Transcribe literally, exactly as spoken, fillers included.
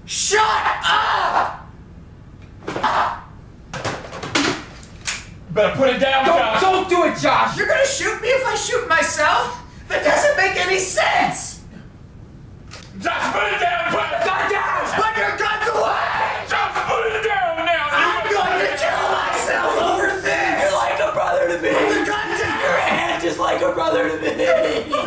Shut up! Better put it down, Don't, Josh. don't do it, Josh! You're gonna shoot me if I shoot myself? That doesn't make any sense! Josh, put it down! Put it Gun down! Put your guns away! Josh, put it down now! I'm going to kill myself over this! You're like a brother to me! Put the gun down! Your aunt is like a brother to me!